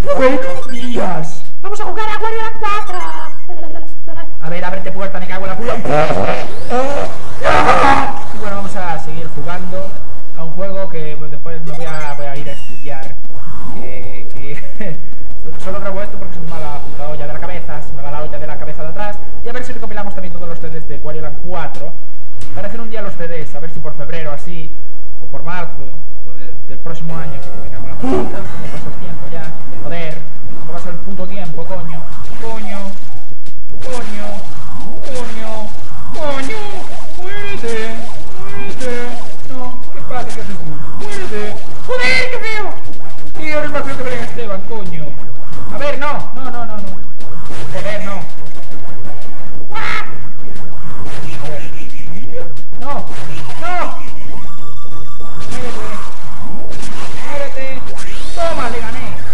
Buenos días. Vamos a jugar a Wario Land 4. A ver, ábrete puerta, me cago en la puta. Bueno, vamos a seguir jugando a un juego que pues, después me voy a ir a estudiar. Solo grabo esto porque se me va la puta olla de la cabeza, se me va la olla de la cabeza de atrás. Y a ver si recopilamos también todos los CDs de Wario Land 4 para hacer un día los CDs, a ver si por febrero así, o por marzo, o del próximo año. Me cago en la puta, como pasó el tiempo ya. Joder, como pasó el puto tiempo, coño. Coño. Muérete. No, ¿qué pasa? ¿Qué haces tú? Muérete. Joder, qué feo. Tío, eres más feo que Belén Esteban, coño. A ver, no. Joder, no. Joder. No. Muérete. Toma, le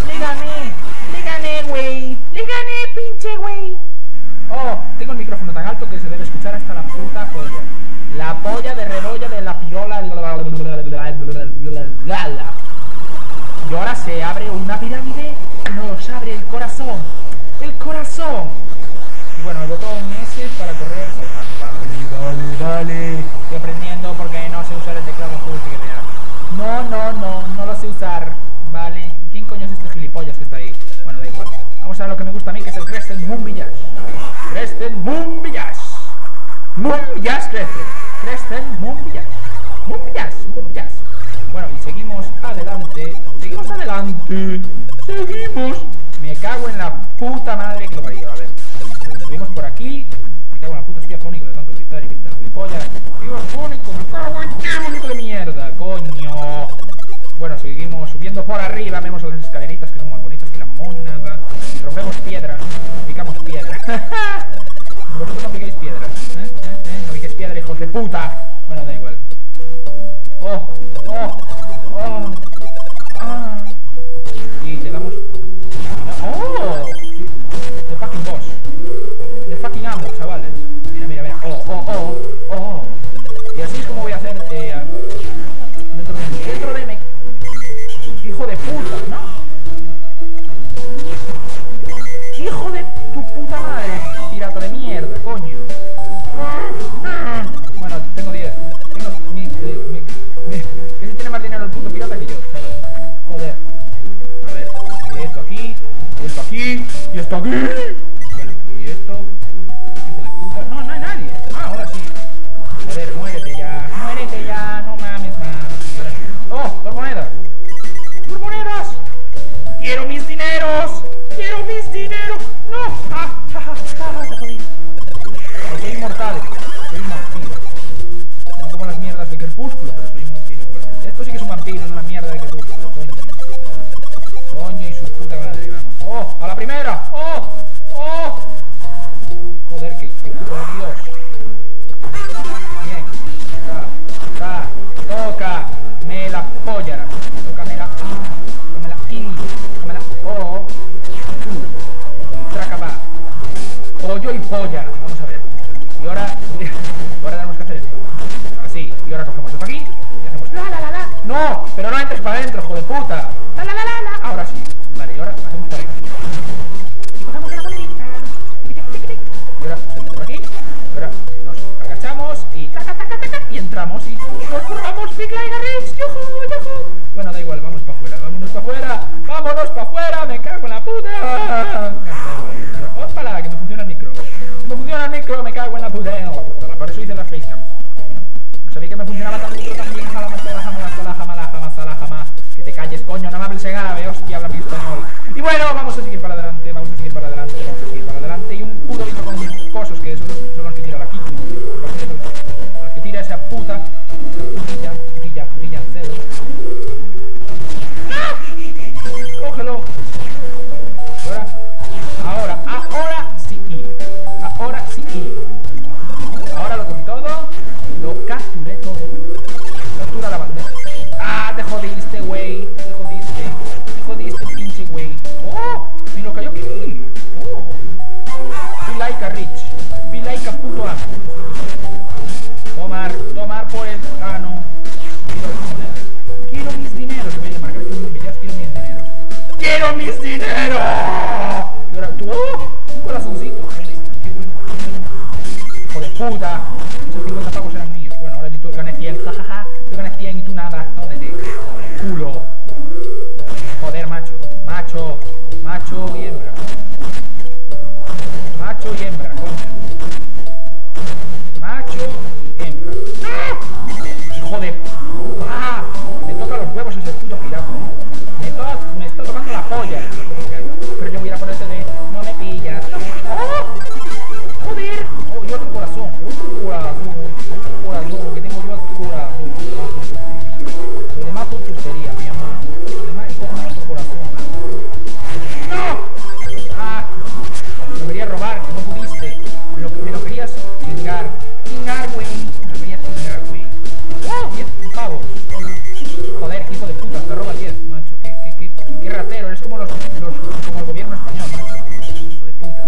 gané, güey. Le gané, pinche güey. Oh, tengo el micrófono tan alto que se debe escuchar hasta la puta polla. La polla de rebolla de la pirola. Y ahora se abre una pirámide y nos abre el corazón. Y bueno, el botón S para correr. Dale. Estoy aprendiendo porque no sé usar el teclado justo que vea. No lo sé usar. Vale. ¿Quién coño es este gilipollas que está ahí? Bueno, da igual. Vamos a ver lo que me gusta a mí, que es el Crescent Moon Village. Crescent Moon Village. Bueno, y seguimos adelante. Me cago en la puta madre que lo parió. A ver, subimos por aquí. Me cago en la puta, estoy afónico de tanto gritar y gritar gilipollas. Estoy afónico, me cago en qué bonito de mierda, coño. Bueno, seguimos subiendo por arriba. Vemos las escaleritas que son más bonitas que la monada. Y rompemos piedras, picamos piedras. Vosotros no piquéis piedras, no piquéis piedras, hijos de puta. Bueno, da igual. Y llegamos. Sí. The fucking boss. The fucking amo, chavales. Mira. Y así es como voy a hacer dentro de me. Hijo de puta, ¿no? Hijo de tu puta madre, pirata de mierda, coño. Bueno, tengo 10. Que si tiene más dinero el puto pirata que yo, ¿sabes? Joder. A ver, esto aquí, y esto aquí. Bueno, y esto. Hijo de puta. No hay nadie. Ahora sí. Joder, muérete ya, no mames más. ¡Oh! ¡Dos monedas! ¡Quiero mis dineros! ¡No! Te jodí. Soy inmortal. Soy un vampiro. No como las mierdas de Crepúsculo, pero soy un vampiro igualmente. Esto sí que es un vampiro, no una mierda de Crepúsculo, coño y su puta madre, vamos. ¡Oh! ¡A la primera! ¡Oh! Joder, que por Dios. Bien. Tócame la polla. Tócamela Tracaba. Pollo y polla. Vamos a ver. Y ahora tenemos que hacer esto. Así. Y ahora cogemos esto aquí y hacemos la. No, pero no entres para adentro, hijo de puta. La. Ahora sí. Vale, y ahora hacemos para acá. Y cogemos la bolita. Y ahora salimos por aquí. Y ahora nos agachamos y taca. Y entramos y nos formamos Big Light Rage. ¡Yujú! Bueno, da igual, vámonos para afuera. Me cago en la puta. ¡Opala! Que no funciona el micro. Me cago en la puta. Por eso hice las facecams. No sabía que me funcionaba tan micro también. Que te calles, coño, no me hables en árabe, hostia, habla mi español. Y bueno, vamos a seguir para adelante. Y un puto bicho con cosas que son los que tira la Kiku. Los que tira esa puta. Putilla, cedo. Cógelo. Ahora sí. Ahora lo cogí todo. Lo capturé todo. Captura la bandera. Te jodiste, güey. Te jodiste, pinche güey. ¡Oh! ¡Me lo cayó aquí! ¡Oh! Be like a rich. Be like a puto amo. Tomar por el ano. Quiero mis dineros. Voy a marcar esto en un billar. Quiero mis dineros. ¡Quiero mis dineros! Y ahora tú, un corazoncito, joder, qué bueno. Hijo de puta, esos 50 pavos eran míos. Bueno, ahora yo gané 100, jajaja, yo gané 100 y tú nada. Jódete, culo. Joder, macho y hembra. Macho y hembra, coño. Macho y hembra. Hijo de... ¡Ah! Me toca los huevos ese puto jirafa. Me está tocando la polla. Pero yo voy a ponerte de... No me pillas. ¡Oh! ¡Joder! Oh, y otro corazón. Otro corazón. Que tengo yo otro corazón. Lo demás fue tontería, mi amor. Lo demás y cojo otro corazón. ¡No! ¡Ah! Me debería robar, que no pudiste. Me lo querías chingar. Chingar, güey. Me lo querías chingar, güey. ¡Oh! 10 pavos. Joder, hijo de puta, te roba 10, macho. Qué ratero, eres como como el gobierno español, macho. Hijo de puta.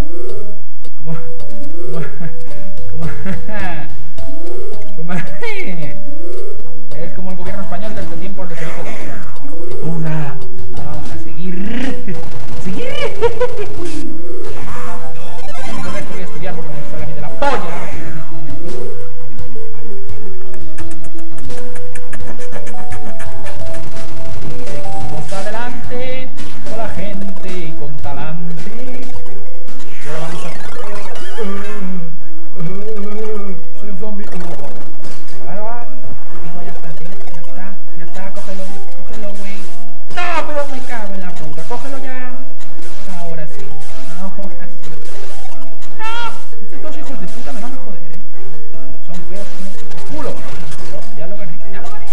Es como el gobierno español desde tiempos de Felipe II. ¡Una! Vamos a seguir. Por esto voy a estudiar porque me sale a mí de la polla. Y seguimos adelante con la gente y con talante. Y ahora vamos a... soy un zombie. Ya está, cógelo, güey. No, pero me cago en la puta, cógelo ya. Ahora sí. No, estos dos hijos de puta me van a joder, Son feos como culo. Pero ya lo gané.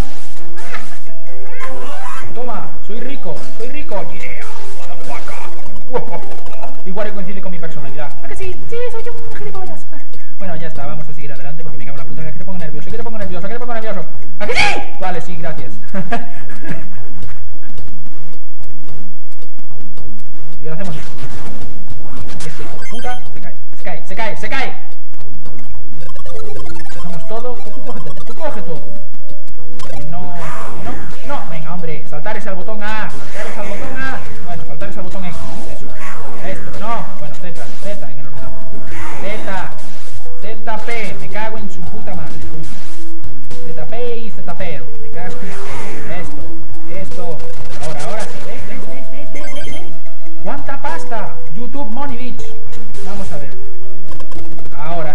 Toma, soy rico. Yeah, motherfucker. Igual coincide con mi personalidad. ¿A que sí? Sí, soy yo un gilipollas. Bueno, ya está, vamos a seguir adelante porque me cago en la puta. Que te pongo nervioso. ¿A que sí? Vale, sí, gracias. Y ahora hacemos esto. Este hijo de puta se cae. Cogemos todo. Tú coge todo. Y no. Venga, hombre. Saltar es al botón A. Bueno, saltar es al botón X. Eso. Esto. No. Bueno, Z en el ordenador. ZP. Me cago en su puta madre. ZP y ZPero. Me cago en esto. Ahora sí. ¿Ves? ¿Cuánta pasta? YouTube Money Beach. Vamos a ver. Ahora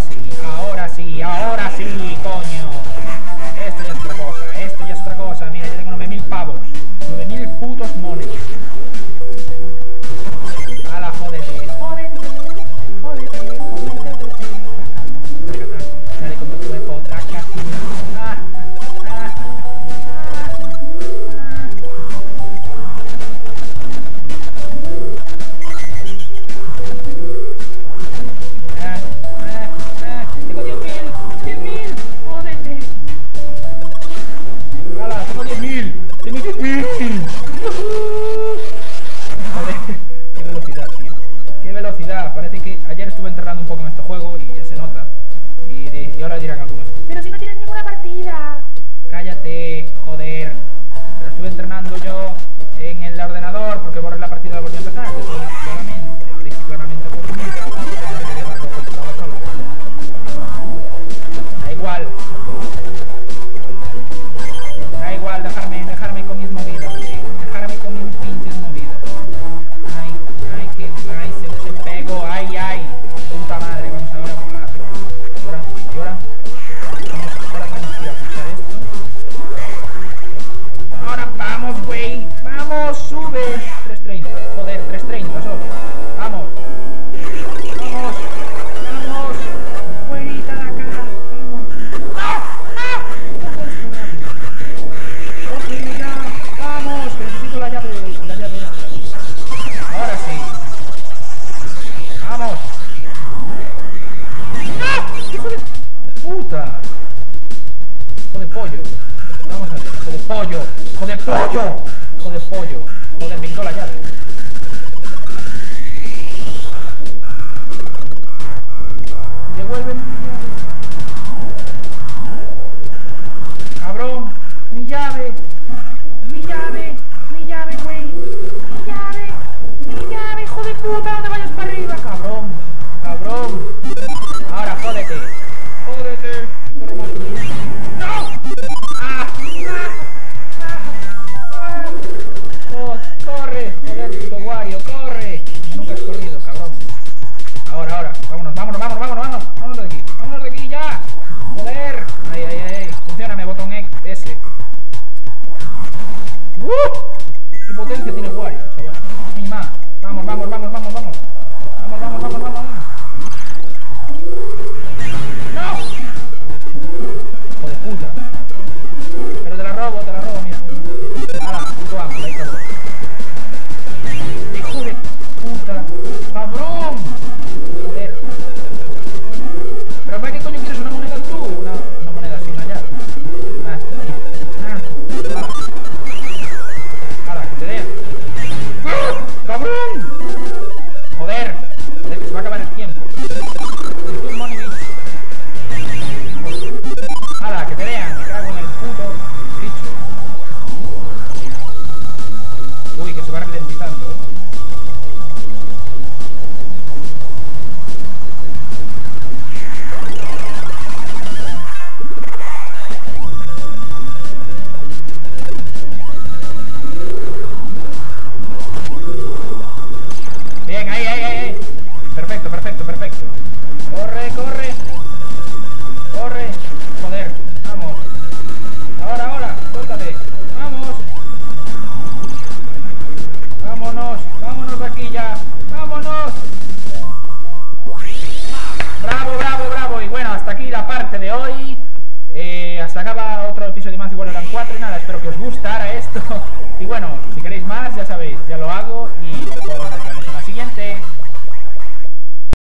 sí, coño. Esto ya es otra cosa. Mira, yo tengo 9.000 pavos. 9.000 putos mones. A la jódete. Dale con tu cuerpo, taca. Tengo 10.000, jódete. ¡Hala! Tengo 10.000. Joder, qué velocidad, tío. Qué velocidad. Parece que ayer estuve entrenando un poco en este juego y ya se nota. Y ahora dirán algunos: pero si no tienes ninguna partida. Cállate, joder. Pero estuve entrenando yo en el ordenador porque borré la partida y la volví a empezar. Yo lo dije claramente por mí. Da igual, dejarme con mis movidas, sí. Dejarme con mis pinches movidas. Ay, que se pego, ay. Puta madre, vamos ahora a volar. Y ahora tenemos que ir a pulsar esto. Ahora vamos, güey. Vamos, sube. 330, joder, 330 solo. Vamos. Fuerita de acá. Cógelo ya. Vamos, que necesito la llave extra. Ahora sí. Vamos. ¡No! ¡Hijo de puta! Hijo de pollo. Vamos a ver, hijo de pollo. Joder, me quitó la llave. Devuélveme mi llave. Cabrón, mi llave, güey. Mi llave. puta! ¡No te vayas para arriba, cabrón! ¡Cabrón! Ahora, jódete. ¡Jódete! ¡Corre más! ¡No! ¡Ah! ¡Ah! ¡Corre! ¡Joder, puto Wario! ¡Corre! Nunca has corrido, cabrón. Ahora. Vámonos de aquí. Vámonos de aquí ya. Joder. Ahí. Funcióname, botón S. ¡Qué potencia tiene Wario, chaval! ¡Mima! ¡Vamos! ¡Vamos! ¡No! ¡Hijo de puta! Pero te la robo, mira. ¡Hala! ¡Puto amo! Ahí está. ¡Hijo de puta! ¡Cabrón! Joder. ¿Pero para qué coño quieres una moneda tú? Una moneda sin hallar. Que te den. ¡Cabrón! Joder, que se va a acabar el tiempo. Y tú, Money Beach. ¡Hala, que te vean! Me cago en el puto bicho. Uy, que se va ralentizando, Bien, ahí. Perfecto. Corre. Joder, vamos. Ahora, suéltate. Vamos. Vámonos de aquí ya. Vámonos. Bravo. Y bueno, hasta aquí la parte de hoy. Hasta acaba otro episodio más de Wario Land 4. Y nada, espero que os gustara esto. Y bueno, si queréis más, ya sabéis, ya lo hago.